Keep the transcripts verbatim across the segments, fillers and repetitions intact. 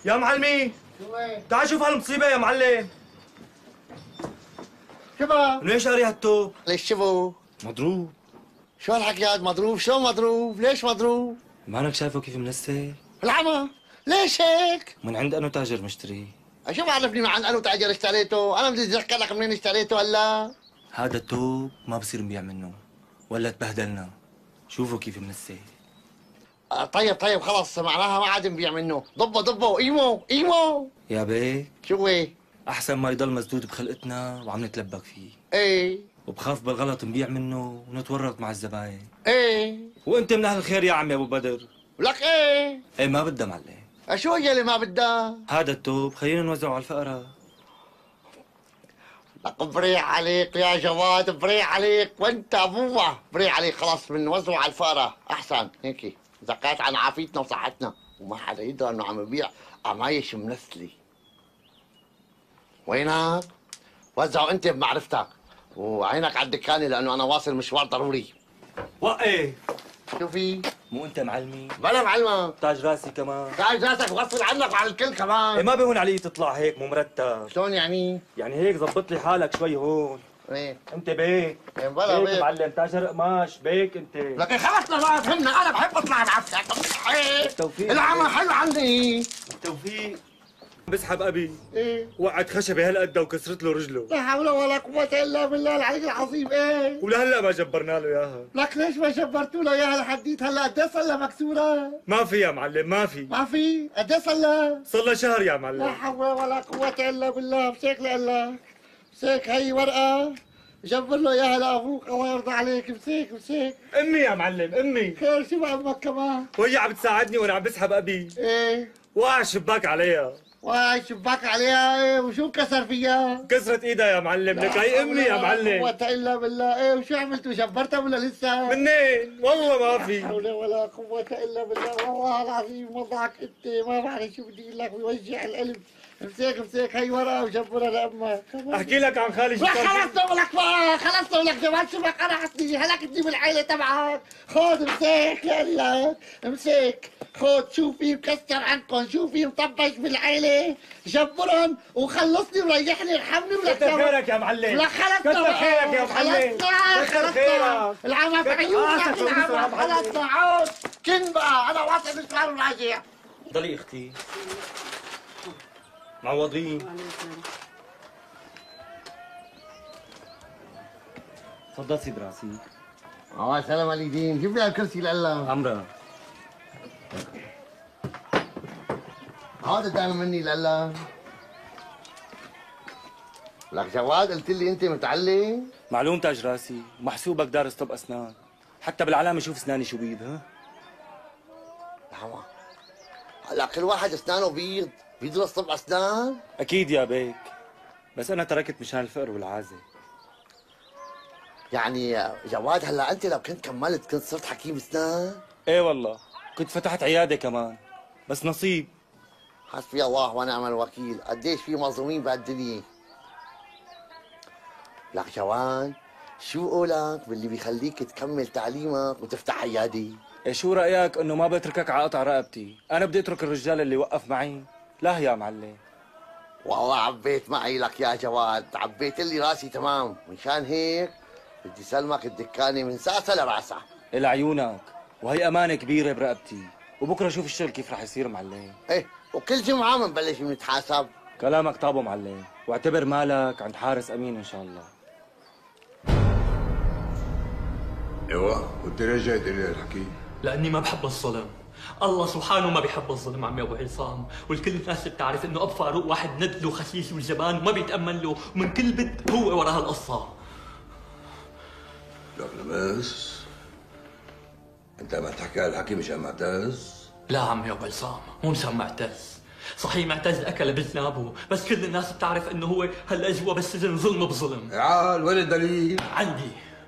يا معلمي شو هي؟ تعال شوف هالمصيبة يا معلم. شو بقى؟ من وين شاري هالتوب؟ ليش شبو؟ مضروب. شو هالحكي هاد مضروب؟ شلون مضروب؟ ليش مضروب؟ مانك شايفه كيف منسي؟ العمى، ليش هيك؟ من عند انو تاجر مشتري. شو بعرفني مع انو تاجر اشتريته؟ انا بدي اتذكر لك منين اشتريته هلا؟ هذا التوب ما بصير نبيع منه ولا تبهدلنا. شوفوا كيف منسي. آه طيب طيب خلص معناها ما عاد نبيع منه، ضبه ضبه ايمو ايمو. يا بيك شو هي؟ احسن ما يضل مسدود بخلقتنا وعم نتلبك فيه. ايه وبخاف بالغلط نبيع منه ونتورط مع الزباين. ايه وانت من اهل الخير يا عمي ابو بدر. لك ايه؟ ايه ما بدها معلم. شو هي اللي ما بدها؟ هذا التوب خلينا نوزعه على الفقراء. لك بريح عليك يا جواد، بريح عليك، وانت ابوه بريح عليك. خلص بنوزعه على الفقراء احسن هيك، زكاة عن عافيتنا وصحتنا، وما حدا يدري انه عم يبيع قمايش منسلي. وينك؟ وزعوا انت بمعرفتك، وعينك على الدكانه لانه انا واصل مشوار ضروري. وقف. شو في؟ مو انت معلمي؟ بلا معلمة. تاج راسي كمان. تاج راسك وغصب عنك وعلى الكل كمان. ايه ما بهون علي تطلع هيك مو مرتب. شلون يعني؟ يعني هيك ظبط لي حالك شوي هون. ايه انت بيك. ايه بلا بيك بيك معلم تاجر قماش بيك انت. لكن خلصنا بقى فهمنا، انا بحب اطلع بعفسك. التوفيق. العمى حلو عندي. توفيق. بسحب ابي ايه وقعت خشبه هالقد وكسرت له رجله. لا حول ولا قوة الا بالله العلي العظيم. ايه ولهلا ما جبرنا له اياها. لك ليش ما جبرتوا له اياها لحديت هلا؟ قد ايه صار لها مكسورة؟ ما في يا معلم ما في. ما في؟ قد ايه صار لها؟ صار له شهر يا لا معلم. حول ولا قوة الا بالله. مسيك لك مسيك، هي ورقة جبر له اياها لابوك الله يرضى عليك. مسيك مسيك. امي يا معلم امي. خير شو بأمك كمان؟ وهي عم تساعدني وانا عم بسحب ابي. ايه وقع الشباك عليها. واي شباك عليها. ايه وشو انكسر فيها؟ كسرت ايدها يا معلم. لك هي امي يا معلم. لا قوة الا بالله. ايه وشو عملتوا؟ جبرتها ولا لسه؟ منين؟ والله ما لا في. حول ولا قوة الا بالله. والله العظيم وضعك انت ما بعرف شو بدي اقول لك، بيوجع القلب. امسك امسك هي ورقة وجبرها لامك. احكي لك عن خالي شو لا كان خلصت لك بقى، خلصت لك جمال. شو بك قرحتني، هلكتني بالعيلة تبعك. خذ امسك يلا امسك، خذ شو في مكسر عندكم، شو في مطبش بالعيلة، جبرهم وخلصني وريحني ارحمني. ولا كتر خيرك يا معلم. لا خلصنا كتر خيرك يا معلم. خلصنا كتر خلصنا خيرك. العمى في عيونك. العمى خلصنا عود كن بقى. انا واصل مشوار وراجع. ضلي اختي معوضين. تفضل سيد راسي. اه سلام عليكم. جيب لي الكرسي لله. عمرا هذا دائما مني لله. لك جواد قلت لي انت متعلم. معلوم تاج راسي محسوبك دارس طب اسنان. حتى بالعلامه شوف اسناني شو بيض. ها لحظة، هلا كل واحد اسنانه بيض بيدرس طب اسنان؟ اكيد يا بيك، بس انا تركت مشان الفقر والعازه. يعني جواد هلا انت لو كنت كملت كنت صرت حكيم اسنان؟ ايه والله كنت فتحت عياده كمان، بس نصيب. حسبي الله ونعم الوكيل. قديش في مظلومين بهالدنيا. لك جواد شو قولك باللي بيخليك تكمل تعليمك وتفتح عياده؟ إيه شو رايك انه ما بتركك على قطع رقبتي؟ انا بدي اترك الرجال اللي وقف معي؟ لا يا معلم. والله عبيت معي لك يا جواد، عبيت لي راسي تمام. مشان هيك بدي سلمك الدكانه من ساسه لراسها. الى عيونك، وهي امانه كبيره برقبتي، وبكره شوف الشغل كيف رح يصير معلم. ايه وكل جمعه بنبلش نتحاسب. كلامك طابو معلم، واعتبر مالك عند حارس امين ان شاء الله. ايوه وانت ليش جاي تقول لي الحكي؟ لاني ما بحب الظلم. الله سبحانه ما بيحب الظلم عمي ابو عصام، والكل الناس بتعرف انه ابو فاروق واحد ندل وخسيس والجبان وما بيتامن له، ومن كل بنت هو ورا هالقصه. لك لبس انت ما تحكي الحكي مشان معتز؟ لا عمي ابو عصام مو مشان معتز. صحيح معتز اكل بذنابه، بس كل الناس بتعرف انه هو هلا جوا بالسجن ظلم بظلم. تعال وين الدليل؟ عندي.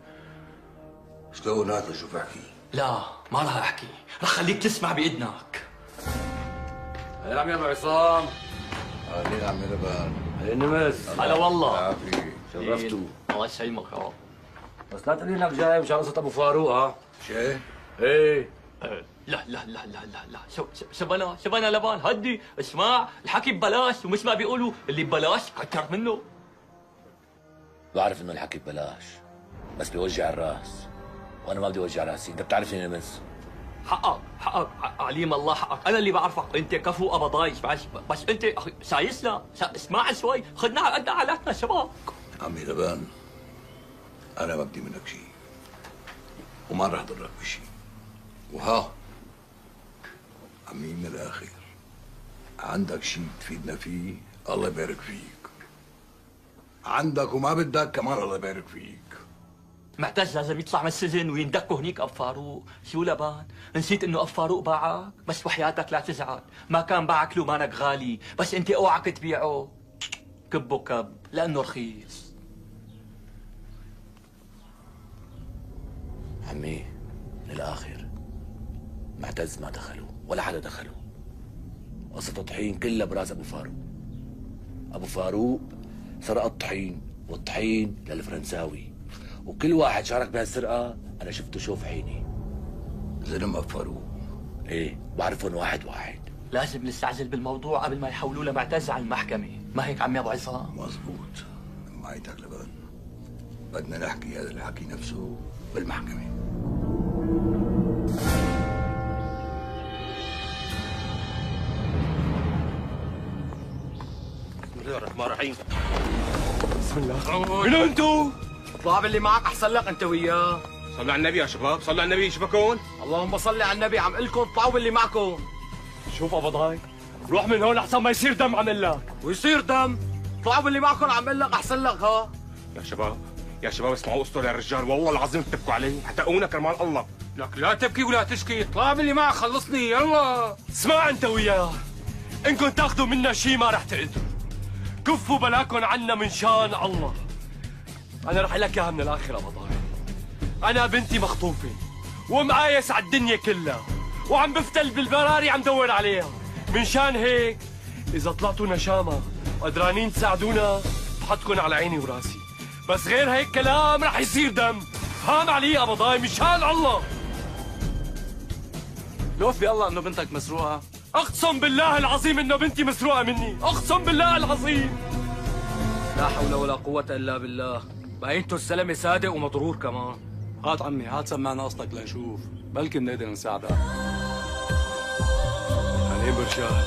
شلون هات شوف احكي. لا ما راح احكي، رح خليك تسمع باذنك. هلا عمي ابو عصام. اهلين عمي لبان. هلا نمس. هلا والله. عافية. شرفتوا. الله يسلمك يا رب. بس لا تقول لي انك جاي مشان قصة ابو فاروق. ها شيء؟ ايه. لا لا لا لا لا لا شو شبنا شبنا لبان هدي اسمع الحكي ببلاش ومش ما بيقولوا اللي ببلاش كتر منه. بعرف انه الحكي ببلاش بس بيوجع الراس، وانا ما بدي اوجع راسي، انت بتعرفني انا مس. حقك حقك عليم الله حقك، انا اللي بعرفك انت كفو ابا ضايش بس, بس انت اخي سايسنا اسمع شوي خدنا على قد حالاتنا شباب. عمي لبان انا ما بدي منك شيء وما رح ضرك بشيء، وها عمي من الاخر عندك شيء تفيدنا فيه الله يبارك فيك، عندك وما بدك كمان الله يبارك فيك. معتز لازم يطلع من السجن ويندكوا هنيك اب فاروق. شو لبان؟ نسيت انه اب فاروق باعك؟ بس وحياتك لا تزعل، ما كان باعك له مانك غالي، بس انت اوعك تبيعه. كبه كب لانه رخيص. عمي من الاخر معتز ما دخلوا ولا حدا دخلوا، قصة الطحين كلها براس ابو فاروق. ابو فاروق سرق الطحين والطحين للفرنساوي، وكل واحد شارك بهالسرقة أنا شفته شوف عيني. زلم أبو فاروق؟ إيه بعرفهم واحد واحد. لازم نستعجل بالموضوع قبل ما يحولوا لمعتز على المحكمة، ما هيك عمي أبو عصام؟ مزبوط معيتك لبان، بدنا نحكي هذا الحكي نفسه بالمحكمة. بسم الله الرحمن الرحيم. بسم الله. منو انتو؟ اطلع باللي معك احسن لك انت وياه. صلوا على النبي يا شباب، صلوا على النبي. شبكون؟ اللهم صل على النبي. عم قلكم اطلعوا باللي معكم. شوف ابو ضاي، روح من هون احسن ما يصير دم عمل لك. ويصير دم؟ اطلعوا باللي معكم عم قل لك احسن لك. ها يا شباب يا شباب اسمعوا قصته للرجال، والله العظيم تبكوا عليه حتقونا كرمال الله. لك لا تبكي ولا تشكي، اطلع باللي معك خلصني يلا. اسمع انت وياه، انكم تاخذوا منا شيء ما رح تقدروا. كفوا بلاكم عنا من شان الله. انا رح لك اياها من الاخر ابو ضاي، انا بنتي مخطوفه ومقايس على الدنيا كلها وعم بفتل بالبراري عم دور عليها. من شان هيك اذا طلعتوا نشامه قدرانين تساعدونا بحطكم على عيني وراسي، بس غير هيك كلام رح يصير دم. فهم علي ابو ضاي من شان الله. لوف بالله انه بنتك مسروقه. اقسم بالله العظيم انه بنتي مسروقه مني، اقسم بالله العظيم. لا حول ولا قوة الا بالله. باينته السلامة صادق ومضرور كمان. هات عمي هات سمعنا قصتك لنشوف، بلكي بنقدر نساعدك. عليه برشاد.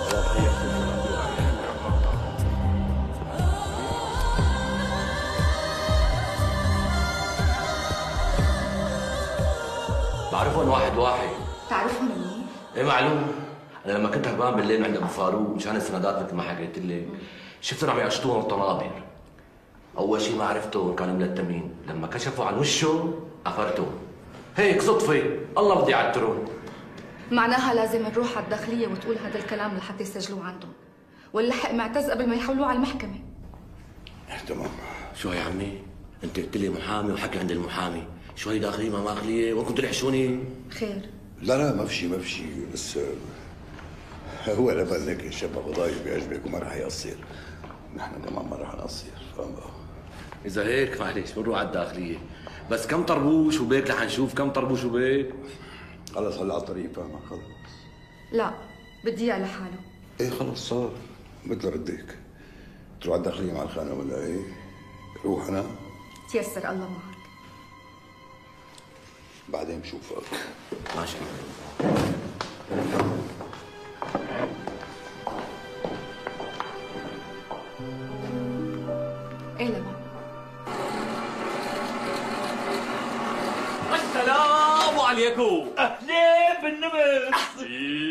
بعرفهم واحد واحد. تعرفهم منين؟ ايه معلوم، انا لما كنت هربان بالليل عند ابو فاروق مشان السندات مثل ما حكيت لك، شفتهم عم يقشطون الطنابر. اول شيء ما عرفتهم كانوا ملتمين، لما كشفوا عن وشه عفرتهم. هيك صدفه الله بدي يعترون. معناها لازم نروح على الداخلية وتقول هذا الكلام لحتى يسجلوه عندهم، ونلحق معتز قبل ما يحولوه على المحكمة. تمام. شو يا عمي؟ انت قلت لي محامي وحكي عند المحامي، شو هي داخليه ما ماخليه وانكم تلحشوني؟ خير. لا لا ما في شيء ما في شيء، بس هو لبن هيك الشاب ابو ضاي بيعجبك وما رح يقصر، نحن كمان ما رح نقصر، فاهم بقى؟ اذا هيك معلش بنروح على الداخليه، بس كم طربوش وبيك رح نشوف كم طربوش وبيك. خلص هلا على الطريق فاهمك خلص. لا بدي اياه لحاله. ايه خلص صار مثل ردك. تروح على الداخليه مع الخانه ولا ايه؟ روح انا. تيسر الله معك. بعدين بشوفك. ماشي. ايه لبا؟ السلام عليكم. اهلين بالنمس.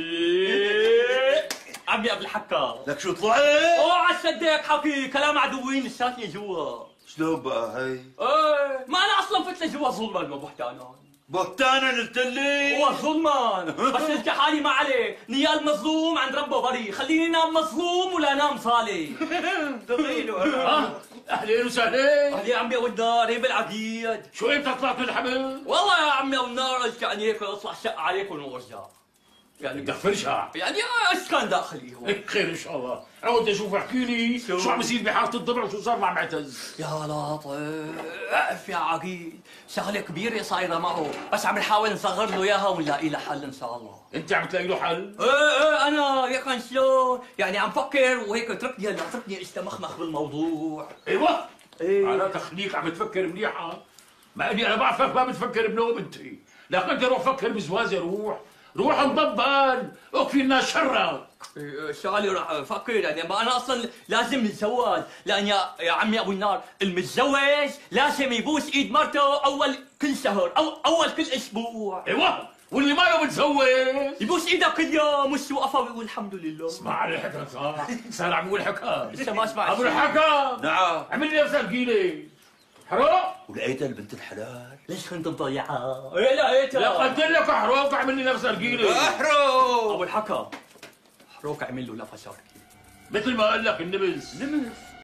عمي ابو الحكا. لك شو طلعت؟ اوعى تصدق حكي كلام عدوين لساتني جوا. شلون بقى هي؟ ايه ما انا اصلا فت لجوا ظلما وبهتانا. بهتانا قلت لي؟ هو ظلما بس قلت حالي ما عليه، نيال مظلوم عند ربه بري، خليني نام مظلوم ولا نام صالح. دغيله ها اهلين وسهلين. اهلي يا عمي ابو النار، هي بالعقيد. شو امتى طلعت من الحمل؟ والله يا عمي ابو النار قلت يعني هيك اطلع شق عليكم وارجع. يعني دفرشها يعني اسكان داخلي هو. خير ان شاء الله. عود اشوف احكي لي شو عم يصير بحاره الضبع وشو صار مع معتز. يا لطيف اقف يا عقيل، شغله كبيره صايره معه، بس عم نحاول نصغر له اياها ونلاقي لها حل ان شاء الله. انت عم تلاقي له حل؟ ايه ايه انا يا كان شلون؟ يعني عم فكر وهيك اتركني هلا اتركني استمخمخ بالموضوع. ايوه ايه على تخليك عم تفكر منيحه، مع اني انا بعرفك ما بتفكر بنوم انت، لكن انت روح فكر بزوازي. روح روح انضبل اكفي الناس شرك. إيه، شغالي راح افكر يعني ما انا اصلا لازم نتزوج، لان يا يا عمي ابو النار المتزوج لازم يبوس ايد مرته اول كل شهر او اول كل اسبوع. ايوه واللي ما له متزوج يبوس ايدك كل يوم وش وقفه ويقول الحمد لله. اسمع على الحكم صح؟ صار عم يقول حكم. لسه ما سمعت. ابو الحكم نعم. عمل لي نفسك قيله حروق. ولقيتها البنت الحلال. ليش كنت مضيعها؟ ايه لقيتها. لا قلت لك حروق عمل لي نفسك قيله. احرق. ابو الحكم حروق عمل له لفه شركي مثل ما قال لك النبز. نمس